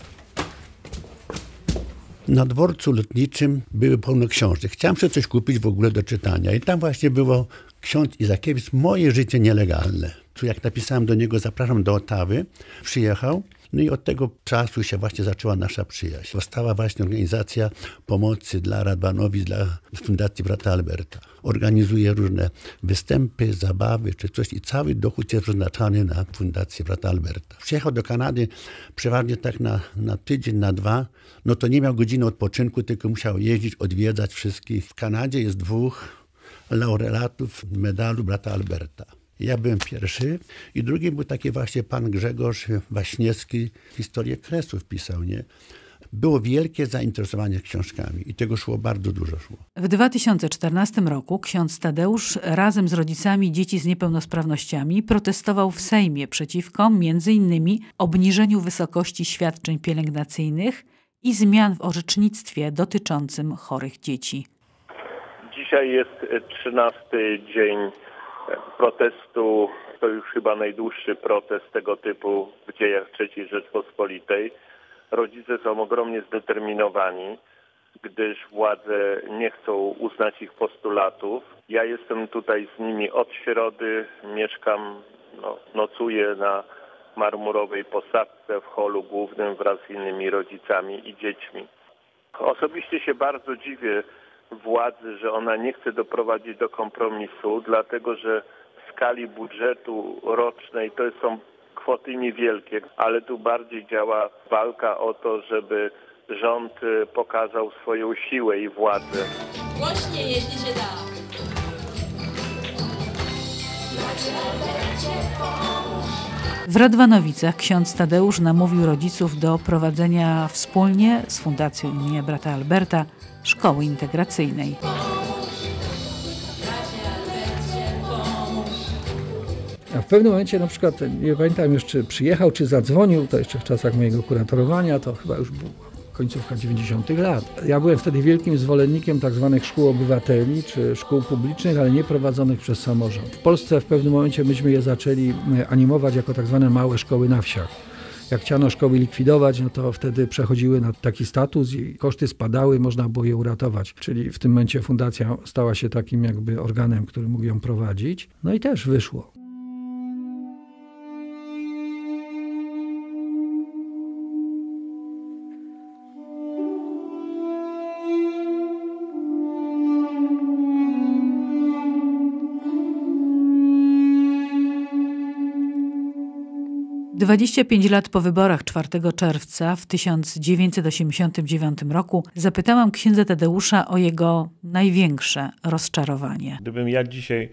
Na dworcu lotniczym były pełno książek. Chciałem sobie coś kupić w ogóle do czytania i tam właśnie było ksiądz Izakiewicz, moje życie nielegalne. Tu jak napisałem do niego, zapraszam do Ottawy, przyjechał. No i od tego czasu się właśnie zaczęła nasza przyjaźń. Powstała właśnie organizacja pomocy dla Radwanowic, dla Fundacji Brata Alberta. Organizuje różne występy, zabawy czy coś i cały dochód jest przeznaczany na Fundację Brata Alberta. Przyjechał do Kanady przeważnie tak na, na tydzień, na dwa, no to nie miał godziny odpoczynku, tylko musiał jeździć, odwiedzać wszystkich. W Kanadzie jest dwóch laureatów medalu Brata Alberta. Ja byłem pierwszy i drugi był taki właśnie pan Grzegorz Waśniewski, historię Kresów pisał, nie? Było wielkie zainteresowanie książkami i tego szło bardzo dużo szło. W dwa tysiące czternastym roku ksiądz Tadeusz razem z rodzicami dzieci z niepełnosprawnościami protestował w Sejmie przeciwko między innymi obniżeniu wysokości świadczeń pielęgnacyjnych i zmian w orzecznictwie dotyczącym chorych dzieci. Dzisiaj jest trzynasty dzień protestu. To już chyba najdłuższy protest tego typu w dziejach trzeciej Rzeczpospolitej. Rodzice są ogromnie zdeterminowani, gdyż władze nie chcą uznać ich postulatów. Ja jestem tutaj z nimi od środy, mieszkam, no, nocuję na marmurowej posadzce w holu głównym wraz z innymi rodzicami i dziećmi. Osobiście się bardzo dziwię władzy, że ona nie chce doprowadzić do kompromisu, dlatego że w skali budżetu rocznej to są kwoty niewielkie, ale tu bardziej działa walka o to, żeby rząd pokazał swoją siłę i władzę. Głośniej, jeśli się da. W Radwanowicach ksiądz Tadeusz namówił rodziców do prowadzenia wspólnie z Fundacją imienia Brata Alberta szkoły integracyjnej. A w pewnym momencie na przykład, nie pamiętam już czy przyjechał, czy zadzwonił, to jeszcze w czasach mojego kuratorowania, to chyba już była końcówka dziewięćdziesiątych lat. Ja byłem wtedy wielkim zwolennikiem tak zwanych szkół obywateli, czy szkół publicznych, ale nie prowadzonych przez samorząd. W Polsce w pewnym momencie myśmy je zaczęli animować jako tak zwane małe szkoły na wsiach. Jak chciano szkoły likwidować, no to wtedy przechodziły na taki status i koszty spadały, można było je uratować. Czyli w tym momencie fundacja stała się takim jakby organem, który mógł ją prowadzić. No i też wyszło. dwadzieścia pięć lat po wyborach czwartego czerwca w tysiąc dziewięćset osiemdziesiątym dziewiątym roku zapytałam księdza Tadeusza o jego największe rozczarowanie. Gdybym ja dzisiaj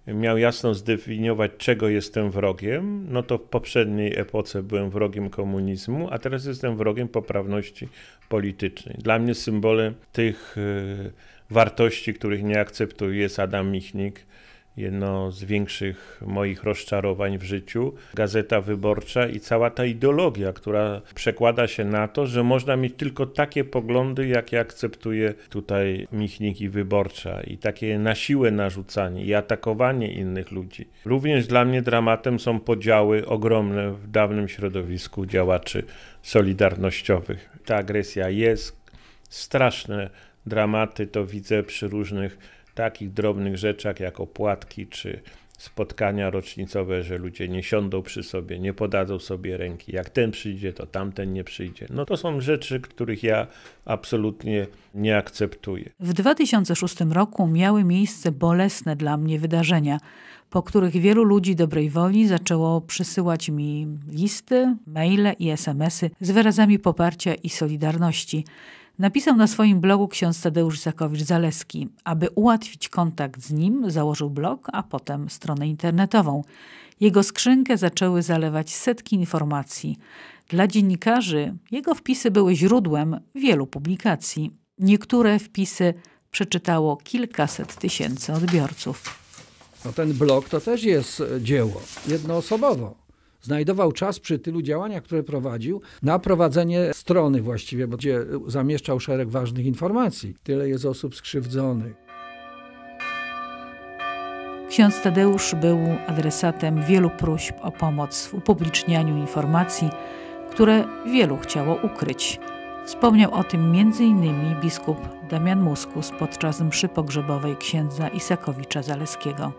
miał jasno zdefiniować, czego jestem wrogiem, no to w poprzedniej epoce byłem wrogiem komunizmu, a teraz jestem wrogiem poprawności politycznej. Dla mnie symbolem tych y, wartości, których nie akceptuję, jest Adam Michnik. Jedno z większych moich rozczarowań w życiu, Gazeta Wyborcza i cała ta ideologia, która przekłada się na to, że można mieć tylko takie poglądy, jakie akceptuje tutaj Michnik i Wyborcza, i takie na siłę narzucanie i atakowanie innych ludzi. Również dla mnie dramatem są podziały ogromne w dawnym środowisku działaczy solidarnościowych. Ta agresja jest, straszne dramaty to widzę przy różnych takich drobnych rzeczach jak opłatki czy spotkania rocznicowe, że ludzie nie siądą przy sobie, nie podadzą sobie ręki. Jak ten przyjdzie, to tamten nie przyjdzie. No to są rzeczy, których ja absolutnie nie akceptuję. W dwa tysiące szóstym roku miały miejsce bolesne dla mnie wydarzenia, po których wielu ludzi dobrej woli zaczęło przysyłać mi listy, maile i esemesy z wyrazami poparcia i solidarności. Napisał na swoim blogu ksiądz Tadeusz Isakowicz-Zaleski. Aby ułatwić kontakt z nim, założył blog, a potem stronę internetową. Jego skrzynkę zaczęły zalewać setki informacji. Dla dziennikarzy jego wpisy były źródłem wielu publikacji. Niektóre wpisy przeczytało kilkaset tysięcy odbiorców. No ten blog to też jest dzieło, jednoosobowo. Znajdował czas przy tylu działaniach, które prowadził, na prowadzenie strony właściwie, bo gdzie zamieszczał szereg ważnych informacji. Tyle jest osób skrzywdzonych. Ksiądz Tadeusz był adresatem wielu próśb o pomoc w upublicznianiu informacji, które wielu chciało ukryć. Wspomniał o tym między innymi biskup Damian Muskus podczas mszy pogrzebowej księdza Isakowicza-Zaleskiego.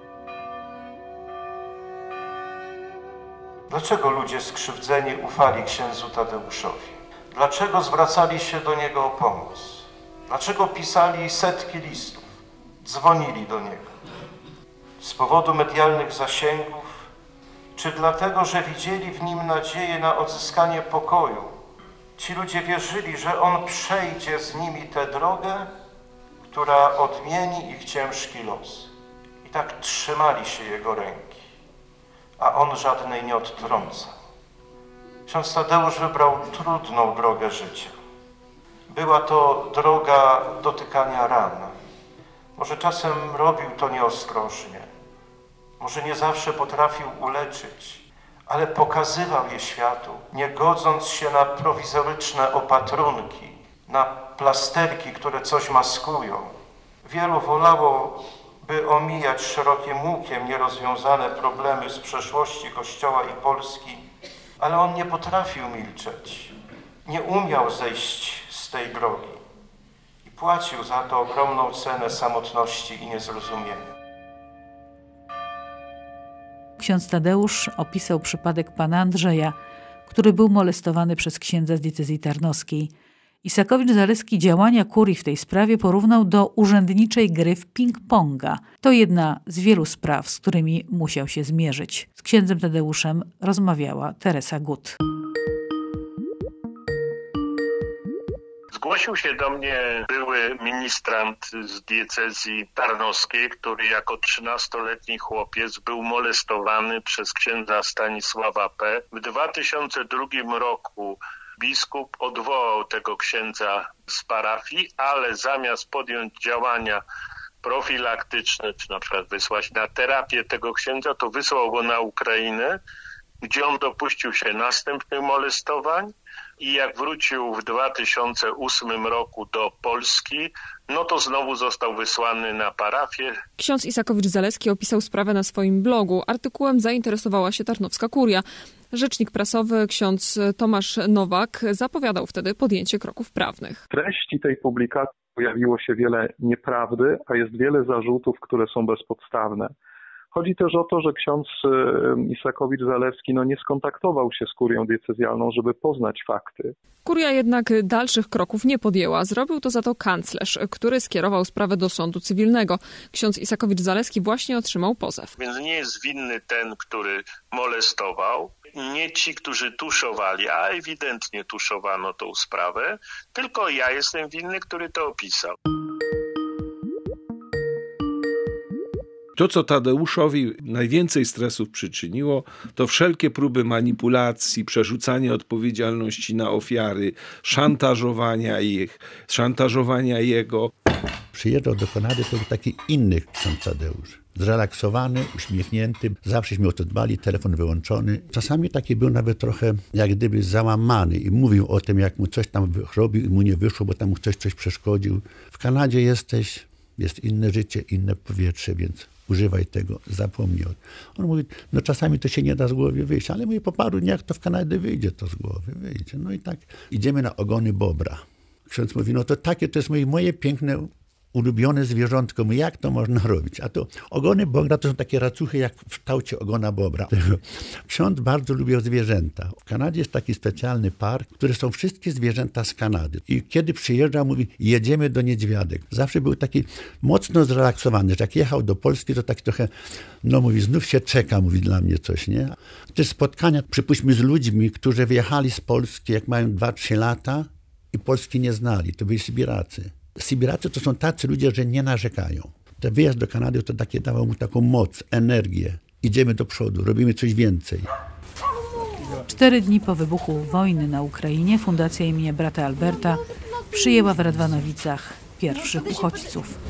Dlaczego ludzie skrzywdzeni ufali księdzu Tadeuszowi? Dlaczego zwracali się do niego o pomoc? Dlaczego pisali setki listów, dzwonili do niego? Z powodu medialnych zasięgów, czy dlatego, że widzieli w nim nadzieję na odzyskanie pokoju? Ci ludzie wierzyli, że on przejdzie z nimi tę drogę, która odmieni ich ciężki los. I tak trzymali się jego ręki, a on żadnej nie odtrącał. Ksiądz Tadeusz wybrał trudną drogę życia. Była to droga dotykania ran. Może czasem robił to nieostrożnie, może nie zawsze potrafił uleczyć, ale pokazywał je światu, nie godząc się na prowizoryczne opatrunki, na plasterki, które coś maskują. Wielu wolało, by omijać szerokim łukiem nierozwiązane problemy z przeszłości Kościoła i Polski, ale on nie potrafił milczeć, nie umiał zejść z tej drogi i płacił za to ogromną cenę samotności i niezrozumienia. Ksiądz Tadeusz opisał przypadek pana Andrzeja, który był molestowany przez księdza z diecezji tarnowskiej. Isakowicz-Zaleski działania kurii w tej sprawie porównał do urzędniczej gry w ping-ponga. To jedna z wielu spraw, z którymi musiał się zmierzyć. Z księdzem Tadeuszem rozmawiała Teresa Gut. Zgłosił się do mnie były ministrant z diecezji tarnowskiej, który jako trzynastoletni chłopiec był molestowany przez księdza Stanisława P. W dwa tysiące drugim roku biskup odwołał tego księdza z parafii, ale zamiast podjąć działania profilaktyczne, czy na przykład wysłać na terapię tego księdza, to wysłał go na Ukrainę, gdzie on dopuścił się następnych molestowań i jak wrócił w dwa tysiące ósmym roku do Polski, no to znowu został wysłany na parafię. Ksiądz Isakowicz-Zaleski opisał sprawę na swoim blogu. Artykułem zainteresowała się tarnowska kuria. Rzecznik prasowy ksiądz Tomasz Nowak zapowiadał wtedy podjęcie kroków prawnych. W treści tej publikacji pojawiło się wiele nieprawdy, a jest wiele zarzutów, które są bezpodstawne. Chodzi też o to, że ksiądz Isakowicz-Zaleski no, nie skontaktował się z kurią diecezjalną, żeby poznać fakty. Kuria jednak dalszych kroków nie podjęła. Zrobił to za to kanclerz, który skierował sprawę do sądu cywilnego. Ksiądz Isakowicz-Zaleski właśnie otrzymał pozew. Więc nie jest winny ten, który molestował, nie ci, którzy tuszowali, a ewidentnie tuszowano tą sprawę, tylko ja jestem winny, który to opisał. To, co Tadeuszowi najwięcej stresów przyczyniło, to wszelkie próby manipulacji, przerzucania odpowiedzialności na ofiary, szantażowania ich, szantażowania jego. Przyjeżdżał do Kanady, to był taki inny ksiądz Tadeusz. Zrelaksowany, uśmiechnięty, zawsze o to dbali, telefon wyłączony. Czasami taki był nawet trochę jak gdyby załamany i mówił o tym, jak mu coś tam robił i mu nie wyszło, bo tam mu ktoś coś przeszkodził. W Kanadzie jesteś, jest inne życie, inne powietrze, więc używaj tego, zapomnij. On mówi, no czasami to się nie da z głowy wyjść, ale mówi, po paru dniach to w Kanadzie wyjdzie to z głowy, wyjdzie. No i tak idziemy na ogony bobra. Ksiądz mówi, no to takie to jest moje, moje piękne, ulubione zwierzątko. Mówi, jak to można robić? A to ogony bobra to są takie racuchy jak w kształcie ogona bobra. Ksiądz bardzo lubił zwierzęta. W Kanadzie jest taki specjalny park, które są wszystkie zwierzęta z Kanady. I kiedy przyjeżdżał, mówi, jedziemy do niedźwiadek. Zawsze był taki mocno zrelaksowany, że jak jechał do Polski, to tak trochę, no mówi, znów się czeka, mówi dla mnie coś, nie? Te spotkania, przypuśćmy, z ludźmi, którzy wyjechali z Polski, jak mają dwa trzy lata i Polski nie znali. To byli Sybiracy. Sybiracy to są tacy ludzie, że nie narzekają. Ten wyjazd do Kanady to takie dawał mu taką moc, energię. Idziemy do przodu, robimy coś więcej. Cztery dni po wybuchu wojny na Ukrainie Fundacja imienia brata Alberta przyjęła w Radwanowicach pierwszych uchodźców.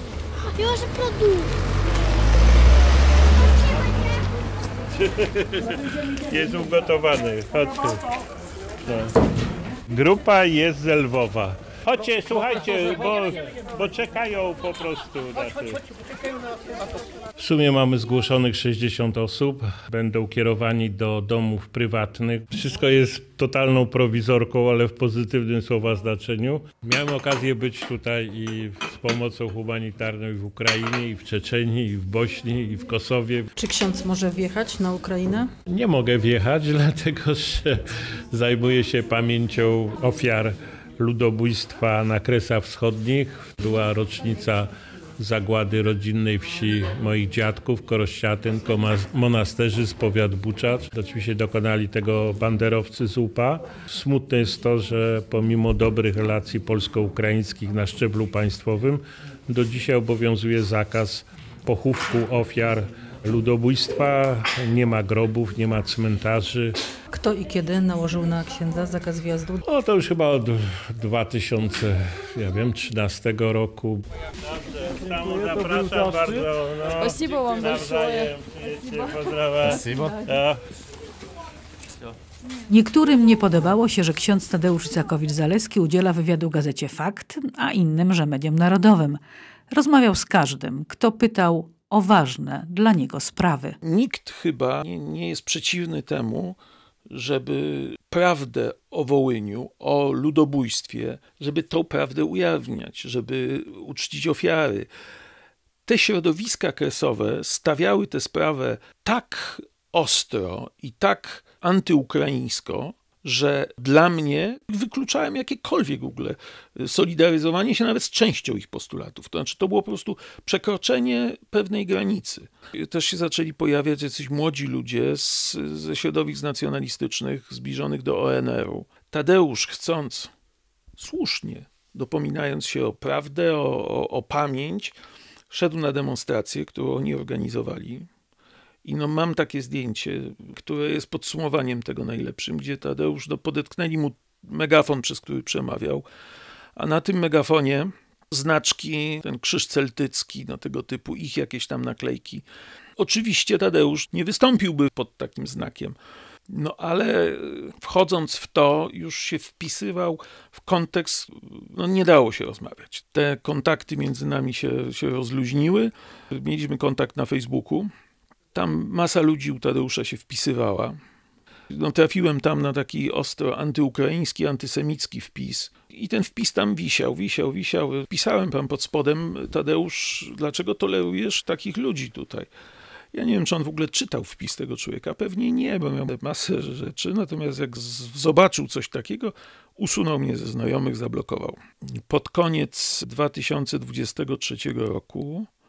Jest ugotowany, chodźcie. No. Grupa jest z Lwowa. Chodźcie, słuchajcie, bo, bo czekają po prostu na to. W sumie mamy zgłoszonych sześćdziesiąt osób. Będą kierowani do domów prywatnych. Wszystko jest totalną prowizorką, ale w pozytywnym słowa znaczeniu. Miałem okazję być tutaj i z pomocą humanitarną i w Ukrainie, i w Czeczenii, i w Bośni, i w Kosowie. Czy ksiądz może wjechać na Ukrainę? Nie mogę wjechać, dlatego że zajmuję się pamięcią ofiar ludobójstwa na Kresach Wschodnich. Była rocznica zagłady rodzinnej wsi moich dziadków, Korościatyn, monasterzy z powiatu Buczacz. Oczywiście dokonali tego banderowcy z U P A. Smutne jest to, że pomimo dobrych relacji polsko-ukraińskich na szczeblu państwowym, do dzisiaj obowiązuje zakaz pochówku ofiar ludobójstwa. Nie ma grobów, nie ma cmentarzy. Kto i kiedy nałożył na księdza zakaz wjazdu? O, to już chyba od dwa tysiące trzynastego roku. Dobrze, zapraszam bardzo. No, Спасибо вам большое. Pozdrawiam. Niektórym nie podobało się, że ksiądz Tadeusz Isakowicz-Zaleski udziela wywiadu gazecie Fakt, a innym, że mediom narodowym. Rozmawiał z każdym, kto pytał o ważne dla niego sprawy. Nikt chyba nie, nie jest przeciwny temu, żeby prawdę o Wołyniu, o ludobójstwie, żeby tą prawdę ujawniać, żeby uczcić ofiary. Te środowiska kresowe stawiały tę sprawę tak ostro i tak antyukraińsko, że dla mnie wykluczałem jakiekolwiek w ogóle solidaryzowanie się nawet z częścią ich postulatów. To znaczy, to było po prostu przekroczenie pewnej granicy. Też się zaczęli pojawiać jacyś młodzi ludzie z, ze środowisk nacjonalistycznych zbliżonych do O N R u. Tadeusz, chcąc słusznie, dopominając się o prawdę, o, o, o pamięć, szedł na demonstrację, którą oni organizowali. I no mam takie zdjęcie, które jest podsumowaniem tego najlepszym, gdzie Tadeusz, no podetknęli mu megafon, przez który przemawiał, a na tym megafonie znaczki, ten krzyż celtycki, no tego typu, ich jakieś tam naklejki. Oczywiście Tadeusz nie wystąpiłby pod takim znakiem, no ale wchodząc w to już się wpisywał w kontekst, no nie dało się rozmawiać. Te kontakty między nami się, się rozluźniły, mieliśmy kontakt na Facebooku. Tam masa ludzi u Tadeusza się wpisywała. No, trafiłem tam na taki ostro antyukraiński, antysemicki wpis. I ten wpis tam wisiał, wisiał, wisiał. Pisałem tam pod spodem: Tadeusz, dlaczego tolerujesz takich ludzi tutaj? Ja nie wiem, czy on w ogóle czytał wpis tego człowieka. Pewnie nie, bo miał masę rzeczy. Natomiast jak z- zobaczył coś takiego, usunął mnie ze znajomych, zablokował. Pod koniec dwa tysiące dwudziestego trzeciego roku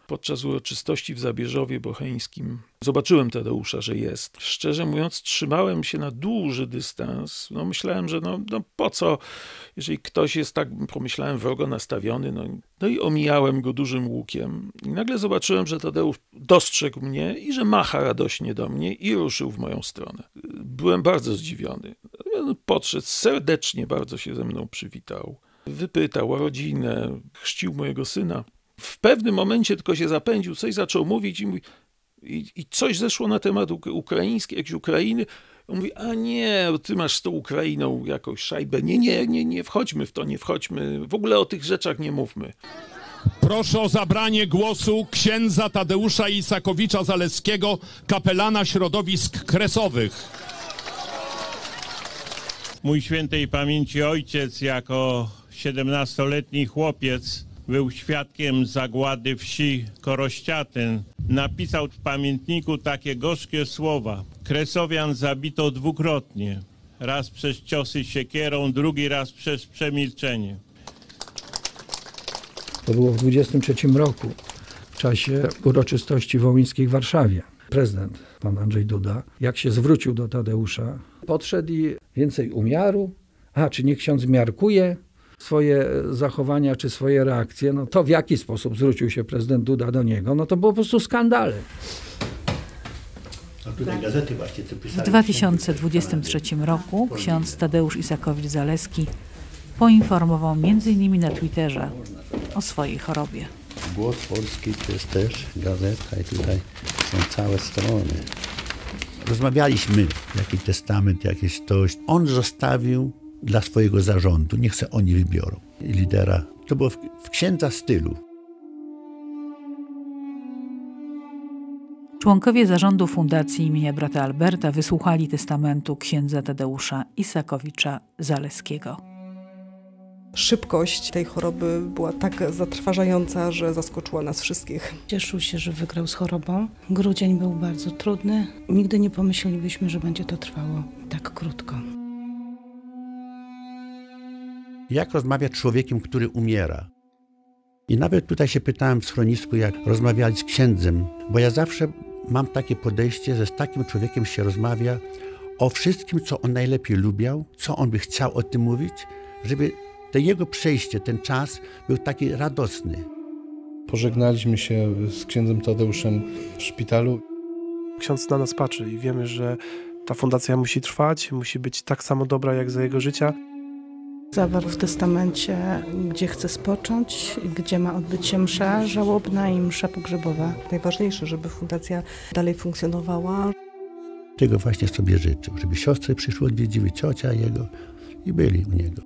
Podczas uroczystości w Zabierzowie Bocheńskim zobaczyłem Tadeusza, że jest. Szczerze mówiąc, trzymałem się na duży dystans. No, myślałem, że no, no po co, jeżeli ktoś jest tak, pomyślałem, wrogo nastawiony. No, no i omijałem go dużym łukiem. I nagle zobaczyłem, że Tadeusz dostrzegł mnie i że macha radośnie do mnie i ruszył w moją stronę. Byłem bardzo zdziwiony. Podszedł serdecznie, bardzo się ze mną przywitał. Wypytał o rodzinę, chrzcił mojego syna. W pewnym momencie tylko się zapędził, coś zaczął mówić i, mówi, i, i coś zeszło na temat uk- ukraiński, jakiejś Ukrainy. On mówi, a nie, ty masz z tą Ukrainą jakąś szajbę. Nie, nie, nie, nie wchodźmy w to, nie wchodźmy. W ogóle o tych rzeczach nie mówmy. Proszę o zabranie głosu księdza Tadeusza Isakowicza-Zaleskiego, kapelana środowisk kresowych. Mój świętej pamięci ojciec jako siedemnastoletni chłopiec był świadkiem zagłady wsi Korościatyn. Napisał w pamiętniku takie gorzkie słowa. Kresowian zabito dwukrotnie. Raz przez ciosy siekierą, drugi raz przez przemilczenie. To było w dwudziestym trzecim roku, w czasie uroczystości wołyńskich w Warszawie. Prezydent, pan Andrzej Duda, jak się zwrócił do Tadeusza, podszedł i więcej umiaru. A, czy niech ksiądz miarkuje swoje zachowania, czy swoje reakcje. No to w jaki sposób zwrócił się prezydent Duda do niego, no to było po prostu skandalem. A tutaj gazety właśnie co W pisali. dwa tysiące dwudziestym trzecim roku ksiądz Tadeusz Isakowicz-Zaleski poinformował między innymi na Twitterze o swojej chorobie. Głos Polski to jest też gazeta i tutaj są całe strony. Rozmawialiśmy, jaki testament, jakieś coś. On zostawił dla swojego zarządu, niech se oni wybiorą lidera. To było w, w księdza stylu. Członkowie zarządu Fundacji imienia brata Alberta wysłuchali testamentu księdza Tadeusza Isakowicza-Zaleskiego. Szybkość tej choroby była tak zatrważająca, że zaskoczyła nas wszystkich. Cieszył się, że wygrał z chorobą. Grudzień był bardzo trudny. Nigdy nie pomyślelibyśmy, że będzie to trwało tak krótko. Jak rozmawiać z człowiekiem, który umiera? I nawet tutaj się pytałem w schronisku, jak rozmawiali z księdzem, bo ja zawsze mam takie podejście, że z takim człowiekiem się rozmawia o wszystkim, co on najlepiej lubiał, co on by chciał o tym mówić, żeby to jego przejście, ten czas był taki radosny. Pożegnaliśmy się z księdzem Tadeuszem w szpitalu. Ksiądz na nas patrzy i wiemy, że ta fundacja musi trwać, musi być tak samo dobra jak za jego życia. Zawarł w testamencie, gdzie chce spocząć, gdzie ma odbyć się msza żałobna i msza pogrzebowa. Najważniejsze, żeby fundacja dalej funkcjonowała. Tego właśnie sobie życzył, żeby siostry przyszły, odwiedziły ciocia jego i byli u niego.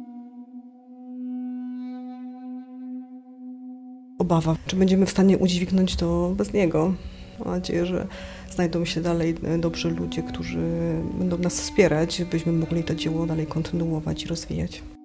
Obawa, czy będziemy w stanie udźwignąć to bez niego. Mam nadzieję, że znajdą się dalej dobrzy ludzie, którzy będą nas wspierać, byśmy mogli to dzieło dalej kontynuować i rozwijać.